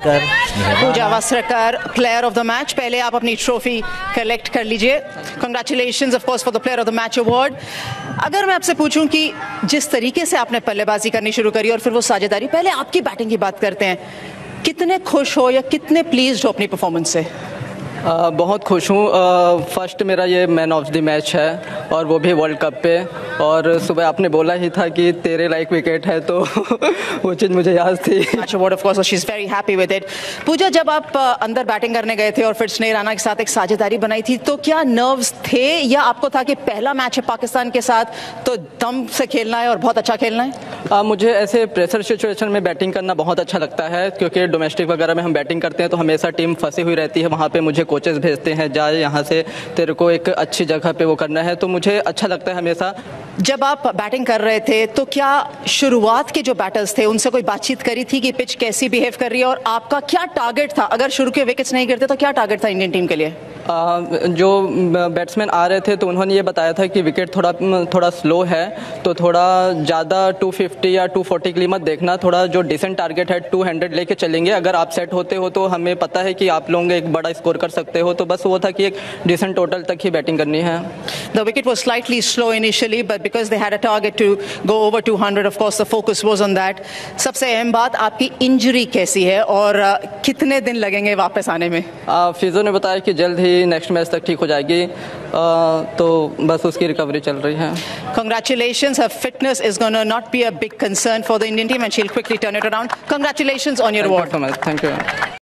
Puja Vastrakar, player of the match. पहले आप अपनी ट्रॉफी कलेक्ट कर लीजिए। Congratulations of course for the player of the match award. अगर मैं आपसे पूछूं कि जिस तरीके से आपने बल्लेबाजी करनी शुरू करी और फिर वो साझेदारी, पहले आपकी बैटिंग की बात करते हैं, कितने खुश हो या कितने प्लीज्ड हो अपनी परफॉर्मेंस से? बहुत खुश हूँ। फर्स्ट मेरा ये मैन ऑफ द मैच है और वो भी वर्ल्ड कप पे। और सुबह आपने बोला ही था कि तेरे लाइक विकेट है, तो वो चीज़ मुझे याद थी। Match award of course, she is very happy with it. Pooja, जब आप अंदर बैटिंग करने गए थे और फिर स्नेह राणा के साथ एक साझेदारी बनाई थी, तो क्या नर्व्स थे या आपको था कि पहला मैच है पाकिस्तान के साथ तो दम से खेलना है और बहुत अच्छा खेलना है? मुझे ऐसे प्रेशर सिचुएशन में बैटिंग करना बहुत अच्छा लगता है, क्योंकि डोमेस्टिक वगैरह में हम बैटिंग करते हैं तो हमेशा टीम फंसी हुई रहती है। वहाँ पे मुझे कोचेस भेजते हैं, जाए यहाँ से, तेरे को एक अच्छी जगह पे वो करना है, तो मुझे अच्छा लगता है हमेशा। जब आप बैटिंग कर रहे थे तो क्या शुरुआत के जो बैटर्स थे उनसे कोई बातचीत करी थी कि पिच कैसी बिहेव कर रही है और आपका क्या टारगेट था? अगर शुरू के विकेट्स नहीं गिरते तो क्या टारगेट था इंडियन टीम के लिए? जो बैट्समैन आ रहे थे तो उन्होंने ये बताया था कि विकेट थोड़ा स्लो है, तो थोड़ा ज़्यादा 250 या 240 के लिए मत देखना, थोड़ा जो डिसेंट टारगेट है 200 लेके चलेंगे। अगर आप सेट होते हो तो हमें पता है कि आप लोग एक बड़ा स्कोर कर सकते हो, तो बस वो था कि एक डिसेंट टोटल तक ही बैटिंग करनी है। The wicket was slightly slow initially, but because they had a target to go over 200, of course the focus was on that. सबसे अहम बात, आपकी इंजरी कैसी है और कितने दिन लगेंगे वापस आने में? फिजियो ने बताया कि जल्द ही नेक्स्ट मैच तक ठीक हो जाएगी, तो बस उसकी रिकवरी चल रही है। Congratulations, her fitness is going to not be a big concern for the Indian team and she'll quickly turn it around. Congratulations on your award. Thank you so much. Thank you.